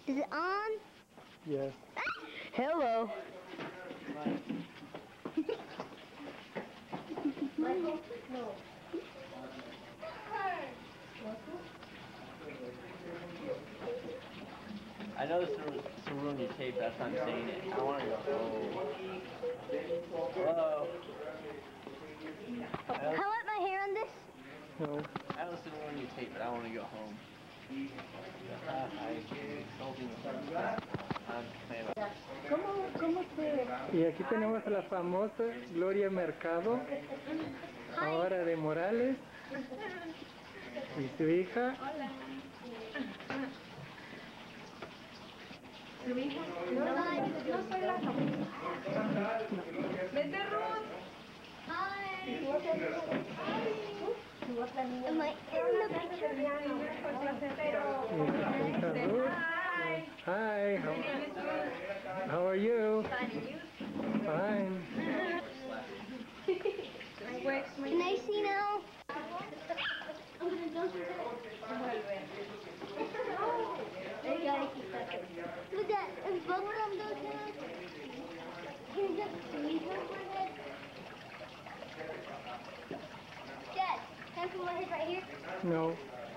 Is it on? Yes. Hello. Michael? No. I know this will ruin your tape, that's why I'm saying it. I want to go home. Hello. Can I let my hair on this? No. I know this will ruin your tape, but I want to go home. Y aquí tenemos a la famosa Gloria Mercado, ahora de Morales, y su hija. ¿Su hija? No soy la famosa. Vete, Ruth. Am I in the picture? Hi, how are you? Fine. Can I see now? Look at if both of them goes down. Can you just see her forehead? Dad, can I put my head right here? No.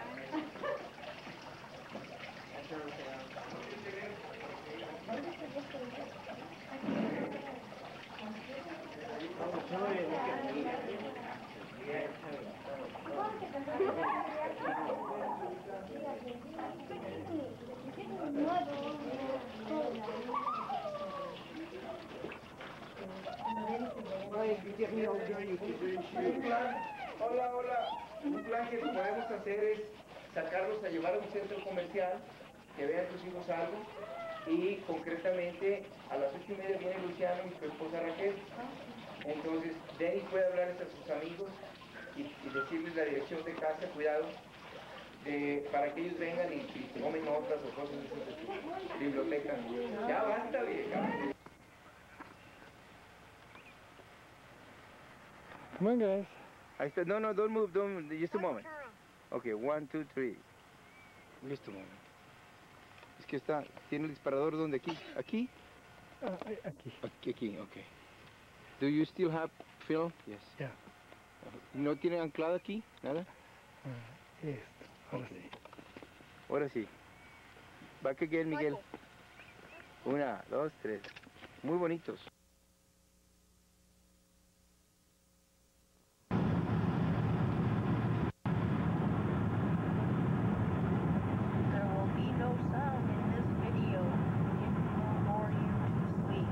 Hola, hola. Un plan que podemos hacer es sacarlos a llevar a un centro comercial, que vean tus hijos algo, y concretamente a las 8:30 viene Luciano y su esposa Raquel. Entonces, Denny puede hablarles a sus amigos y decirles la dirección de casa, cuidado, para que ellos vengan y tomen notas o cosas de su biblioteca. Ya basta, vieja. Come on, guys. Ahí está. No, don't move, just a moment. Okay, 1, 2, 3. Just a moment. Es que tiene el disparador donde aquí, aquí. Aquí. Aquí, okay. Do you still have film? Yes. Yeah. ¿No tiene anclado aquí? Nada. Esto. Ahora sí. Ahora sí. Back again, Miguel. 1, 2, 3. Muy bonitos. There will be no sound in this video. It will bore you to sleep.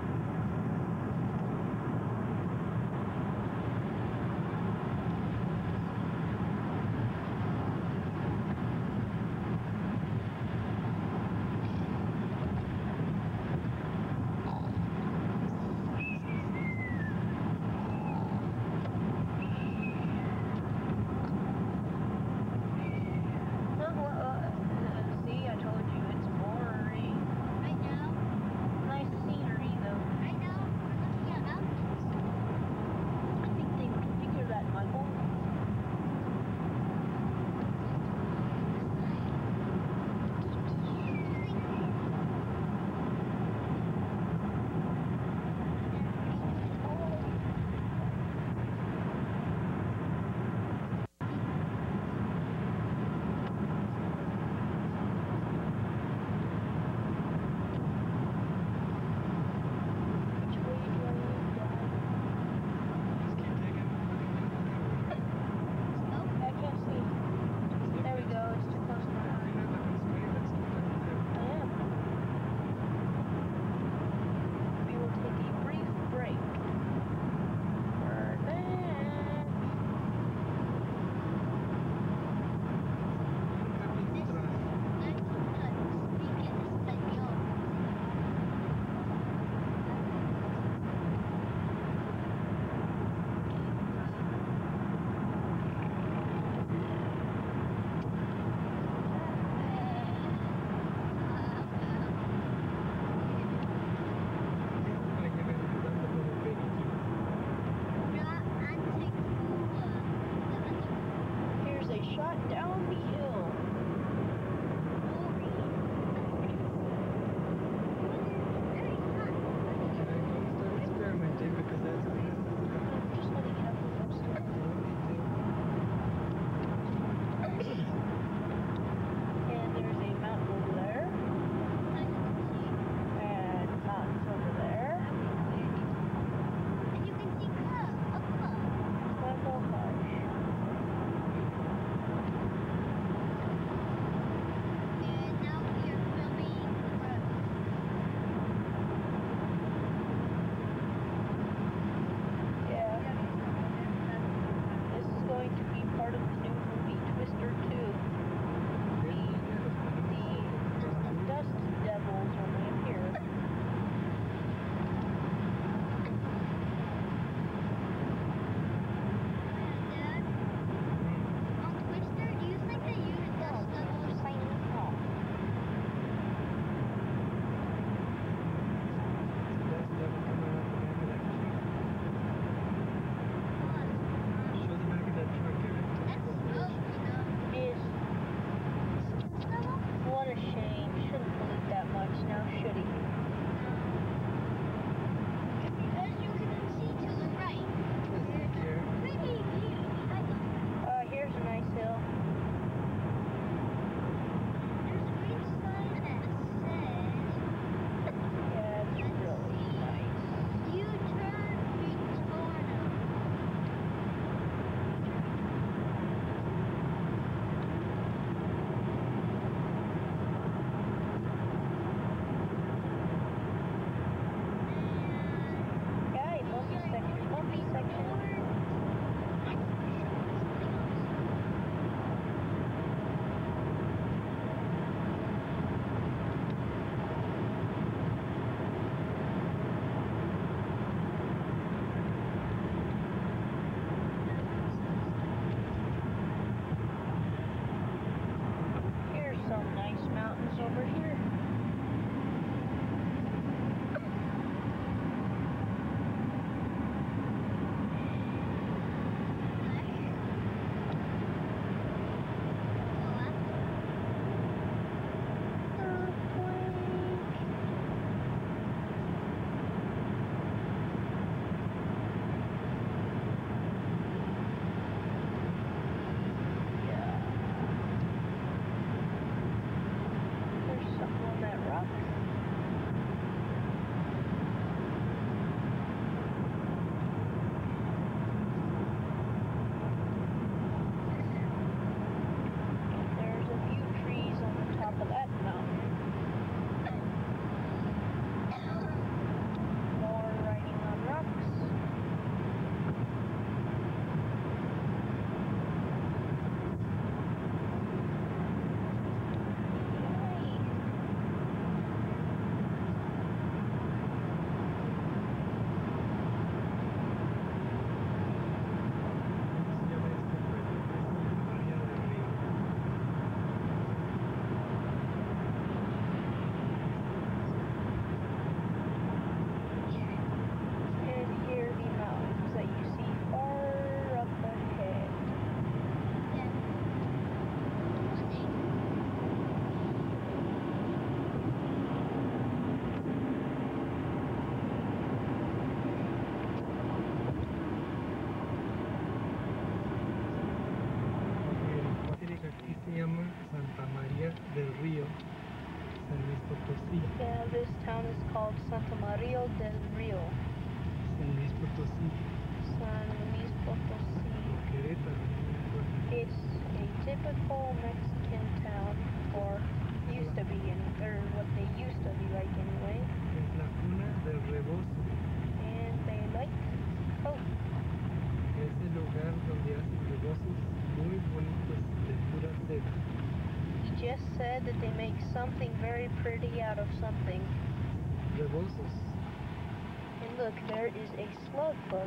del Río, San Luis Potosí. Yeah, this town is called Santa Maria del Rio, San Luis Potosí, San Luis Potosí. Querétaro. It's a typical Mexican town, or used to be, or what they used to be like anyway. Es la cuna del rebozo. And they like coke. Es el lugar donde hacen rebozos muy bonitos de pura seda. He just said that they make something very pretty out of something. Rebozos. And look, there is a slug bug.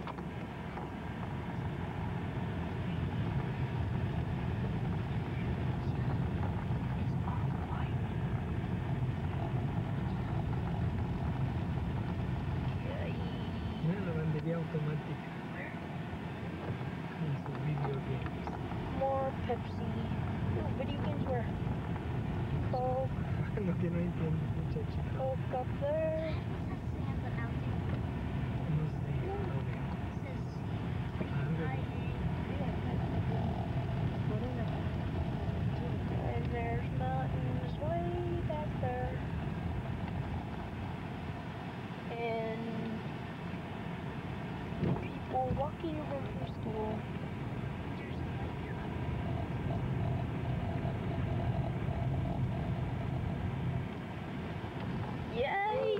Una lavandería automática. Con sus video games. More Pepsi. No, video games were Coke, Lo que no entiendes, muchacho. Coke up there. No sé, no veo. Algo. And there's mountains way back there. And people walking home from school. Yay!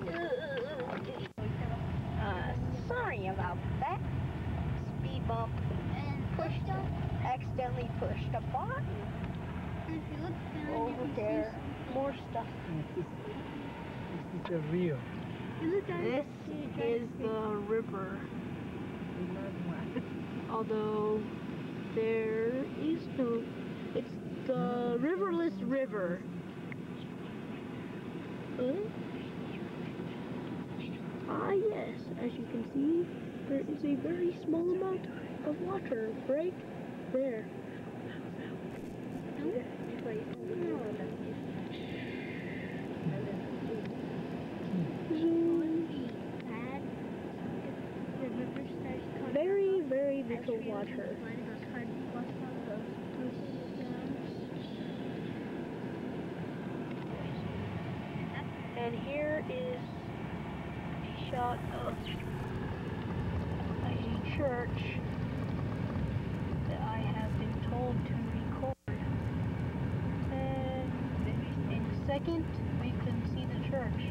Sorry about that. Speed bump. Accidentally pushed a button. If you look down, you Over can there. More stuff. Este es el río. see. You look down. This is the river. Although there is no, it's the riverless river. Ah yes, as you can see, there is a very small amount of water right there. Very, very little water. And here is a shot of a church that I have been told to record. And in a second, we can see the church.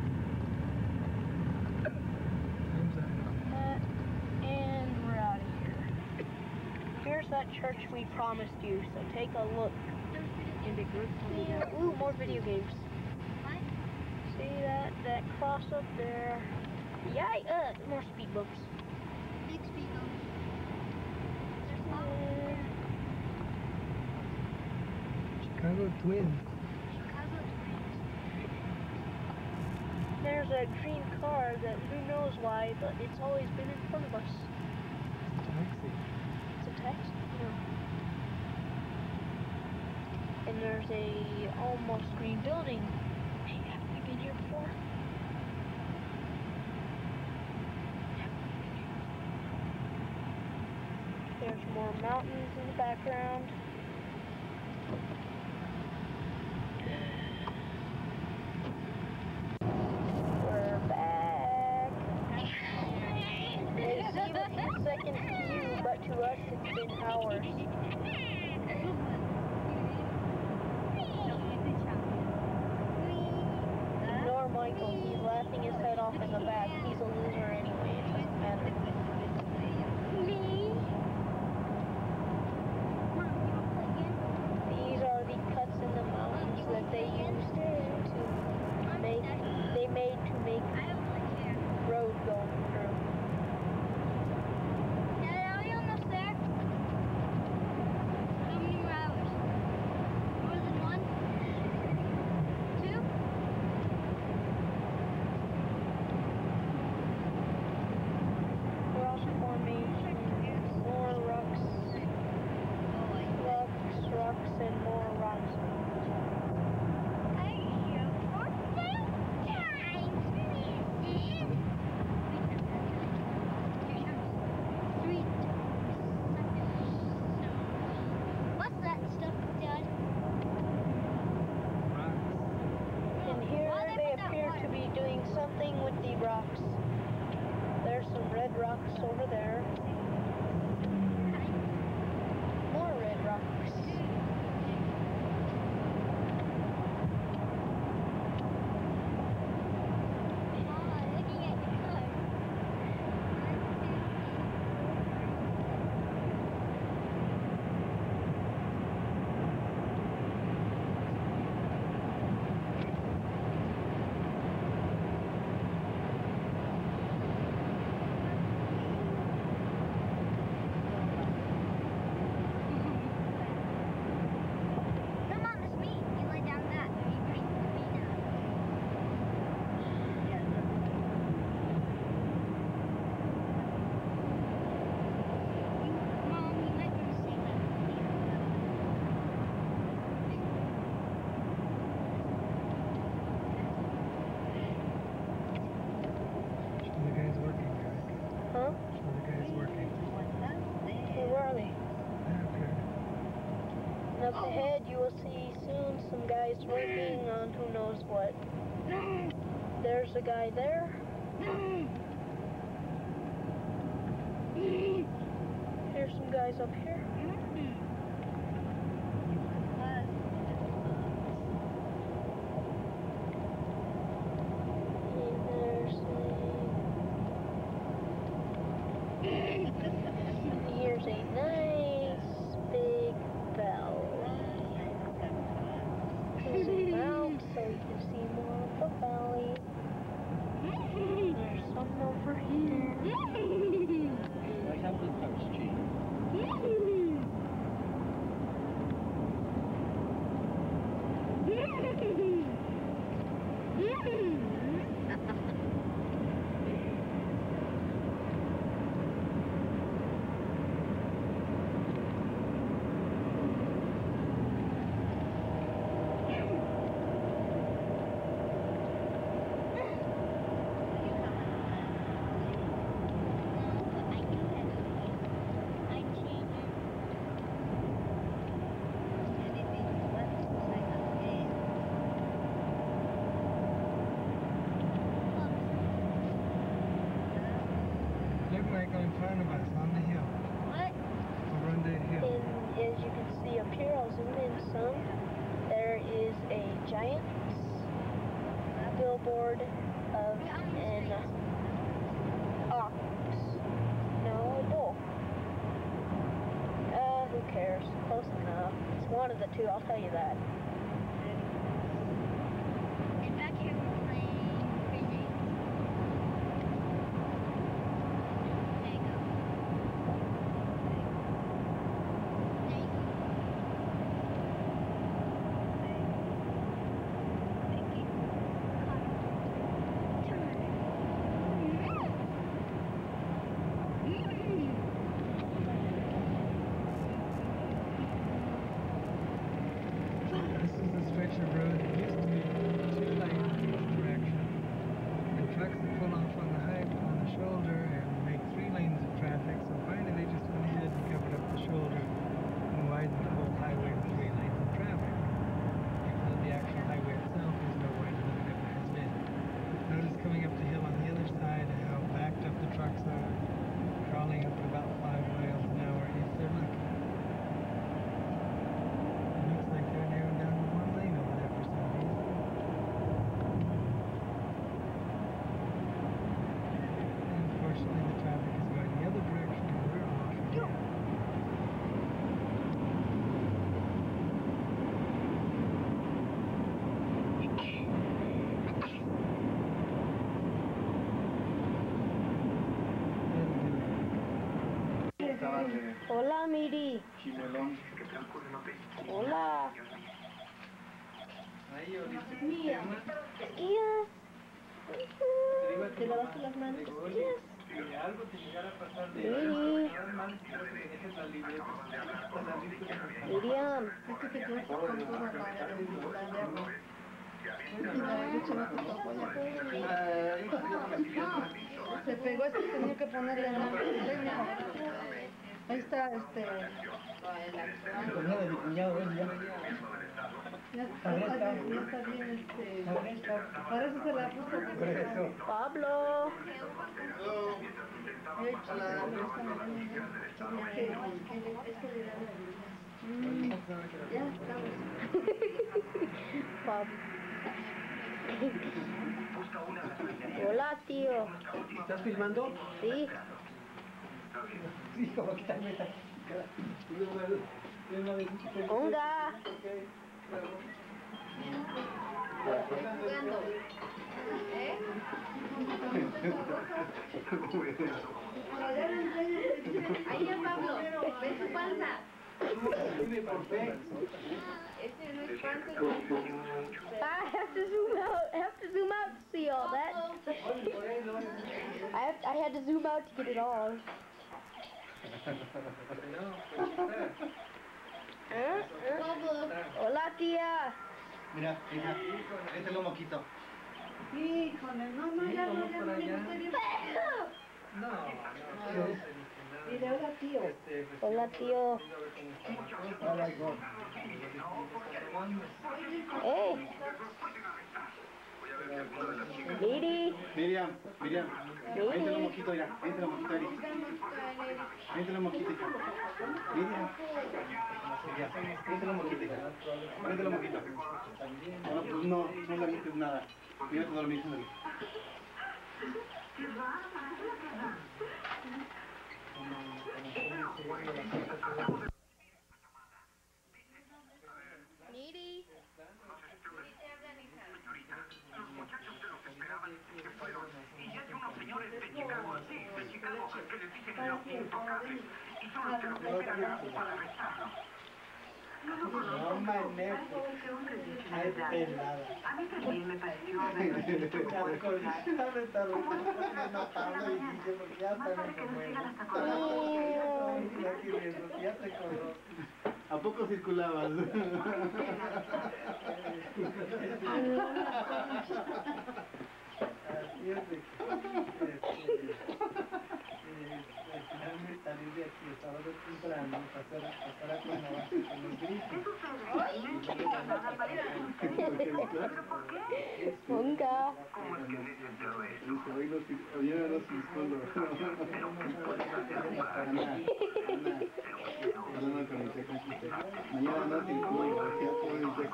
And we're out of here. Here's that church we promised you, so take a look. Yeah, ooh, more video games. See that cross up there? Yay! More speed bumps. Big speed bumps. Chicago Twins. There's a green car that who knows why, but it's always been in front of us. Taxi. It's a taxi? No. And there's a almost green building. Hey, have we been here before? There's more mountains in the background. We're back. It seems like a second to you, but to us it's been hours. Ignore Michael, he's laughing his head off in the back. He's a loser anyway, it doesn't matter. you'll see soon some guys working on who knows what. There's a guy there. Here's some guys up here. Here's a nice big valley. Zoom out so you can see more of the valley. There's some over here. I have the touch cheese. Look like in front of us on the hill. What? Over on the hill. And as you can see up here, I'll zoom in some. There is a giant billboard of an ox. No, a bull. Who cares? Close enough. It's one of the two, I'll tell you that. And back here we're playing Crazy. There you go. There you go. Thank you. This is a stretch of road that used to be 2 lanes in each direction. And trucks would pull off on the shoulder and make 3 lanes of traffic. So finally they just went ahead and covered up the shoulder and widened the whole highway to 3 lanes of traffic. Because the actual highway itself is no wider than it ever has been. Notice coming up the hill on the other side how backed up the trucks are, crawling up at about 5 miles an hour if they're lucky. It looks like they're narrowed down to 1 lane over there for some reason. And unfortunately the traffic is going the other direction and we're off again. Hola, Miri. Hola. Ahí, ahorita. Yes. ¿Te lavaste las manos? Yes. Si algo te llegara a pasar de Sí. nada más quiero que dejes la libreta. Miriam. Se pegó, este tenía que ponerle el nombre técnico. Ahí está, de mi cuñado, ven ya. ya está bien, para eso se la puso. Pablo. Ya estamos. Pablo. Hola, tío. ¿Estás filmando? Sí. Sí, como que tal vez. Onga. Ahí ya Pablo, ve su panza. I have to zoom out. I have to zoom out to see all that. I had to zoom out to get it all. Hola, tía. Mira, hija, este lo moquito. Híjole, no, ya, No, no, no, ¡Pero! no, Dile hola, tío. Hola, tío. Hola, hijo. Miri. Miriam, vente un moquito ya, vente un moquito, Eric. Vente un moquito, hija. Miriam. Ya, vente un moquito, hija. Vente un moquito. No, pues no le metes nada. Mira tu dormir, Eric. Miri. No manejo. Ay, pelada. A mí también me pareció ¿A poco circulabas? Así es de que finalmente salir de aquí estaba de temprano, pasar a acomodarse con los grifos. Nunca. Oye, no psicólogo. Hablando con el checo. Mañana no circulo, ya todo el checo.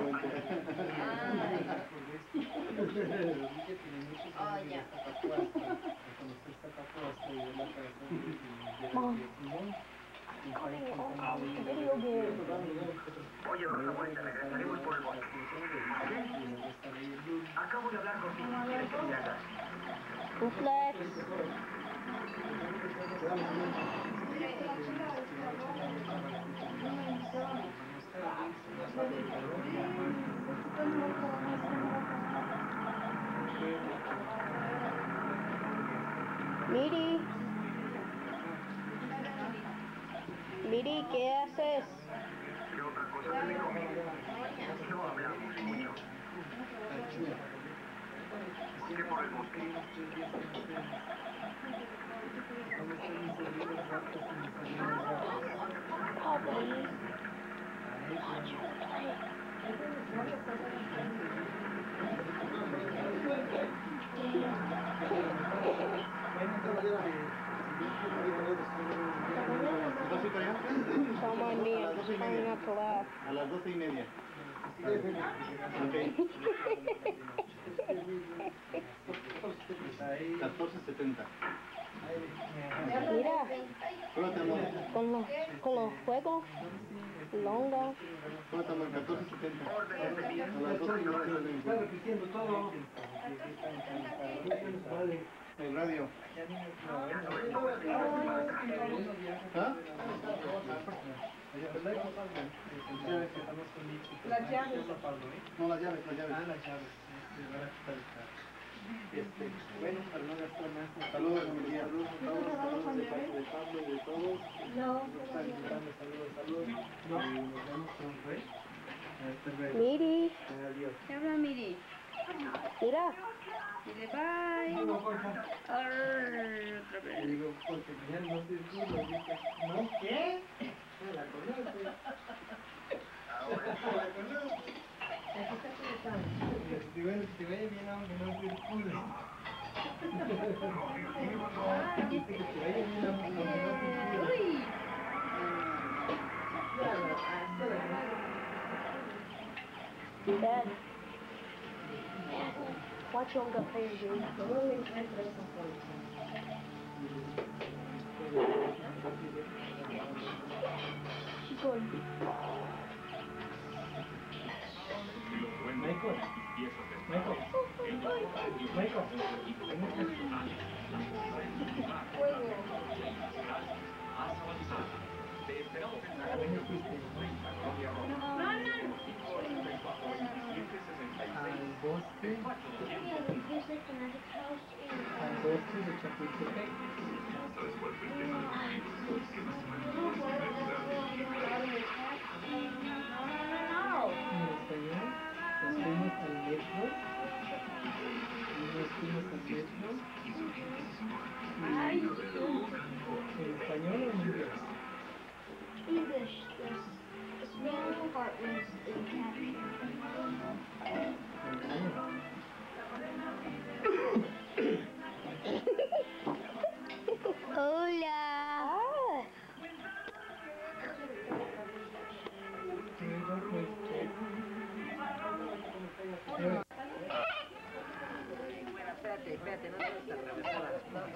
Oh, ya. Mom. Video game. Oye, Rosa Muerta, regresaremos por el bosque. Acabo de hablar contigo. ¿Quieres que me hagas? Reflex. Miri. Miri, ¿qué haces? ¿Qué otra cosa te digo? No hablamos mucho. ¿Por qué por el bosque? Probably. Someone being trying not to laugh. A las 12:30. Ok. 14:70. Mira, Hola, amor. con los juegos longos. Hola, amor. 14:70. A las 12:30. Está repitiendo todo. El radio. ¿Ah? Las llaves. No, las llaves. Ah, las llaves. Bueno, para no gastar más. Saludos, familia. Saludos de parte de Pablo y de todos. Saludos. No. Y nos vemos pronto, ¿eh? Hasta luego. Miri, Adiós. ¿Qué habla, Miri? mira. Dile bye. No, porfa. Otra vez. Digo, porque ya no circulo, dice. ¿No qué? No la conozco. No la conozco. Digo, si te vaya bien, aunque no circule. Dice que te vaya bien, aunque no circule. Uy. Dad. Watch your uncle play the game. She's going. Michael. Al bosque de Chapultepec. En español, nos fuimos al metro. Nos fuimos al metro. ¿En español o en espérate, no te atravesada.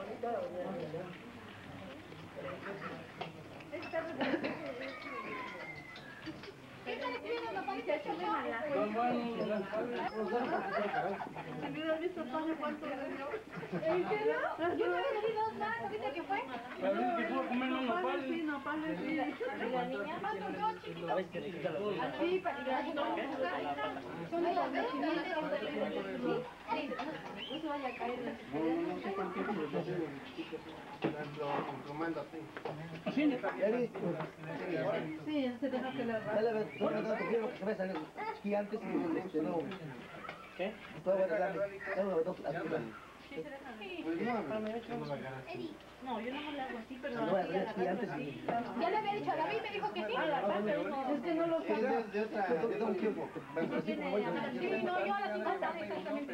¿Qué están escribiendo, papá? Se ha hecho de mala. ¿No has visto Pablo cuánto le dio? ¿En serio? Yo me pedí dos más, ¿viste qué fue? Nopales sí, nopales sí. La niña más con dos chiquitos. A ver si te quita la boca. Sí, para que la Son dos, ¿ves? no se vaya a caer. No sé cuánto tiempo lo tomando así. Sí, se deja que la Dale, toma tanto tiempo que se va a salir gigantes y no. ¿Qué? Todo va a darle. Dos arriba. Pues no, No, yo no me la hago así, pero No voy a salir gigantes y... Ya le había dicho a David, me dijo que sí. es que no lo es de otra, de otro tiempo. Sí, no, yo a las 50, exactamente.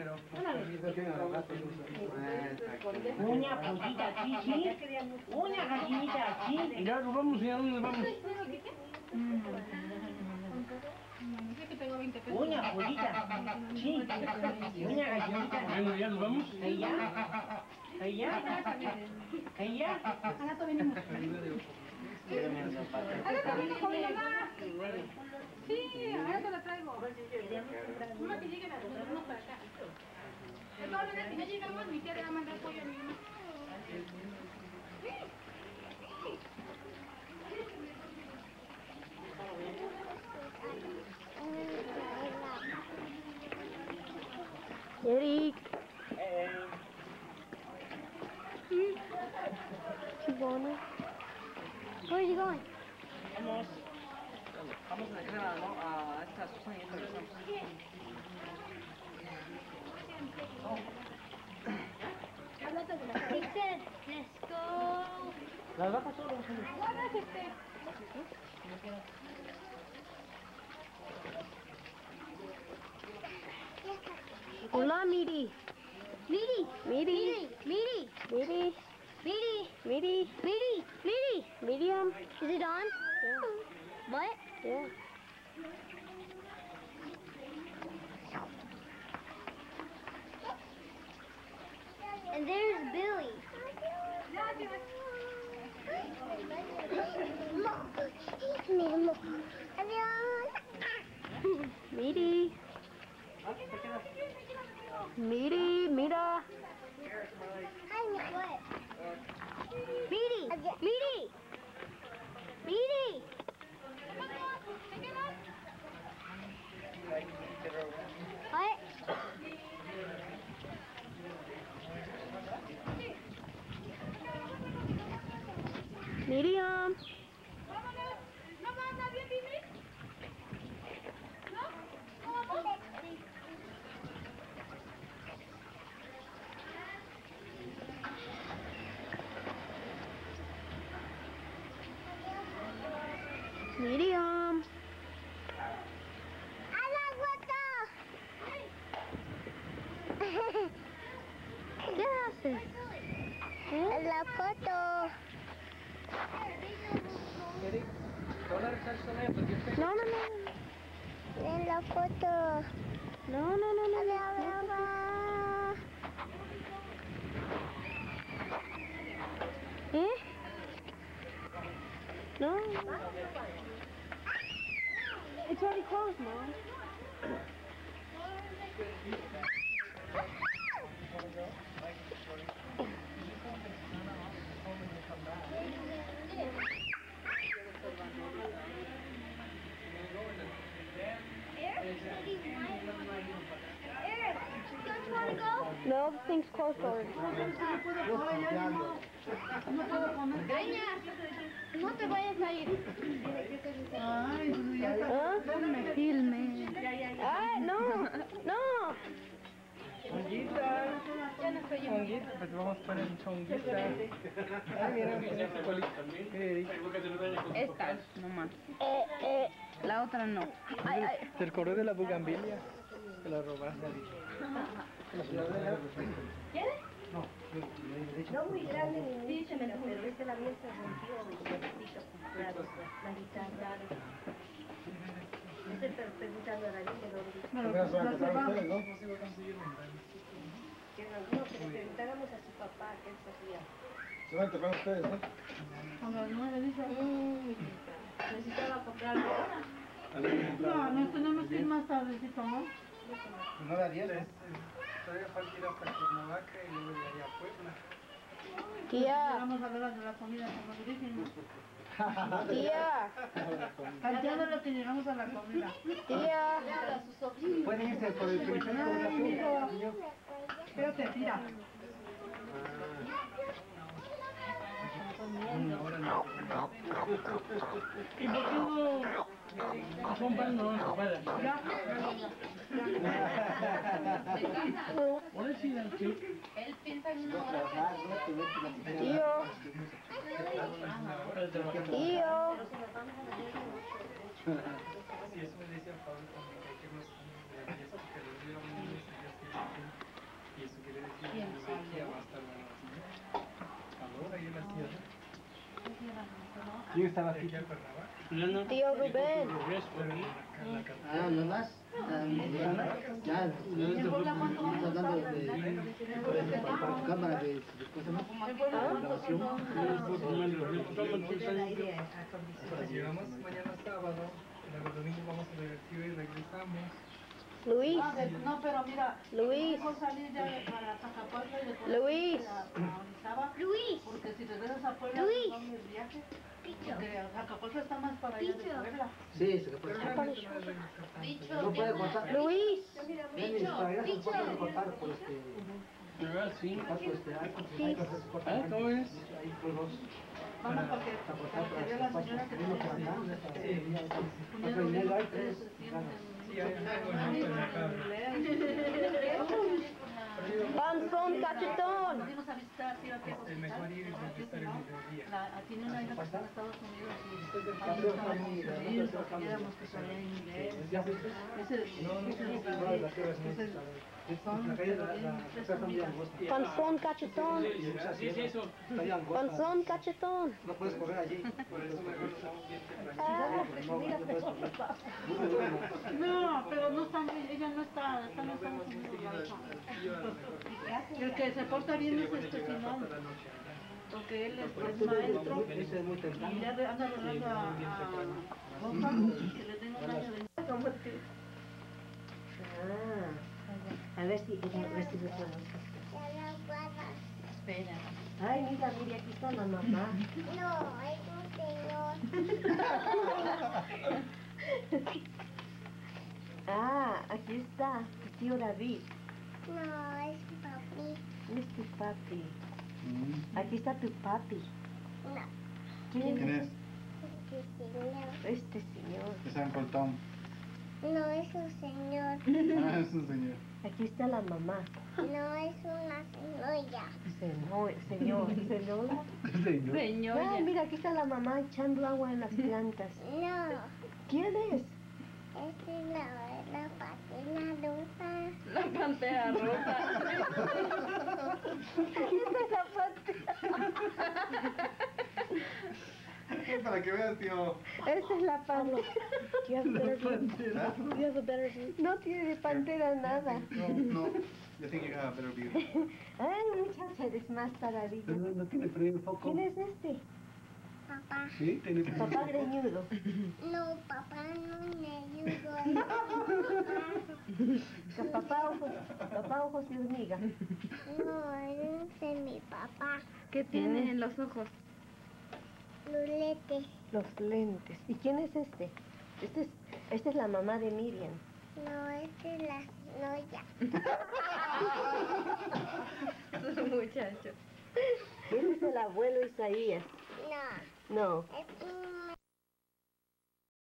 Una pollita aquí, sí. Una gallinita aquí. Ya nos vamos, ya nos vamos. Dice que tengo 20 pesos. Una pollita. Sí. Una gallinita. Bueno, ya nos vamos. Ahí ya. Ahí ya. Ahí ya. Al rato venimos. Al rato viene con mi mamá. Sí, al rato la traigo. Una que llegue a uno para acá. De todas maneras, si no llegamos, mi tía le va a mandar pollo a mi mamá. Eric. Chibona. Where are you going? Vamos a dejar a esta Susana y regresamos. He said, let's go. Las vacas solo. Guardas este. Hola, Miri. Miri. Miri. Miri. Miri. Miri. Miri. Miri. Miri. Miriam. Is it on? Yeah. What? Yeah. And there's Billy. Miri. Miri, mira. Miri. Miri. Miri. What? Miriam. Miriam. ¿Qué haces? La foto. Eric, ¿te van a regresar con ella? Porque usted... No, no, no. En la foto. No, no, no, no. no. ¿Eh? No. It's already closed, Mom. Eric, don't you want to go? No, the thing's closed already. No te vayas a ir. ¿Ah? me filme. ¡Ay, no! ¡No! Chonguita. Chonguita, pues vamos a poner chonguita. Ay, mira, tiene su colita. Mira, Eric. Esta, nomás. La otra no. Te acordé de la bugambilia. Te la robaste. No muy grande, sí, pero esta la mía se rompió, la guitarra. Estoy preguntando a David de dónde. Apenas van a empezar ustedes, ¿no? Que en alguno que le Se van a enterrar ustedes, ¿no? A las 9 dice. Necesitaba comprar algo ahora. No, no tenemos que ir más tardecito, ¿no? No era 10, ¿no? Todavía falta ir hasta Cuernavaca y luego de ahí a Puebla. Tía, Vamos a hablar de la comida, como dicen, ¿no? tía, Santiago lo que llegamos a la comida. tía. Pueden irse por el periférico. Espérate, tira. ¿Y por qué no compran no se puede? Ya. Él piensa en una hora. Tío, tío. Sí, eso me decía Pablo también, que hay que más de 10 porque los días lunes y eso quiere decir que ya va a estar ahora y en las tierras. ¿Quién estaba De aquí? aquí a Cuernavaca. Tío Rubén. Ah, ¿no más? Ya, estamos hablando de cámara de grabación. Llegamos mañana sábado, luego domingo vamos a divertir y regresamos. Luis, No, pero mira, Luis, mejor salir ya para Zacapuerta y después Luis. a Luis. porque si regresas a Puebla, Luis. no el viaje. Porque Zacapuerta está más para allá de Puebla. Sí, se puede. No puede cortar. Luis. Ven, para allá se puede cortar por Sí. ¿Cómo es? Ahí por dos. Vamos porque vea la señora que tiene Hay tres. Sí, hay algo en la cabra. Panzón, cachetón. Venimos a visitar, sí, aquí a Es mejor ir y conquistar el mediodía. tiene una hija que está en Estados Unidos y quisiéramos que sabía inglés. Panzón, cachetón. Panzón, cachetón. No puedes correr allí. Por eso mejor nos vamos bien temprano. No, pero no está, ella no está en Estados Unidos. El que se porta bien es Simón, porque él es maestro Ese es muy temprano. y ya anda arreglando a Boca, que le tengo un año de... A ver si lo conozco. Espera. Ay, mira, aquí está la mamá. No, es un señor. Ah, aquí está, tu tío David. No, es papi. Es tu papi. Aquí está tu papi. No, ¿Quién ¿Quién es? es? es un señor. Este señor. Es Uncle Tom. No, es un señor. Ah, es un señor. Aquí está la mamá. No, es una señora. Señor. Ah, mira, aquí está la mamá echando agua en las plantas. No, ¿Quién es? esta es la patina rosa. La pantera rosa. Esta es la pantera. Para que veas, tío. Esa es la pantera. No tiene de pantera nada. No. I think you have a better view. Ay, muchacha, eres más taradito. No tiene frío foco. ¿Quién es este? Papá. Sí, tiene frío. Papá greñudo. No, papá no me ayuda. Papá ojos de hormiga. No, ese es mi papá. ¿Qué tiene en los ojos? Lulete. Los lentes. ¿Y quién es este? Esta es la mamá de Miriam. No, esta es la noya. Muchacho. Este es el abuelo Isaías. No, No. este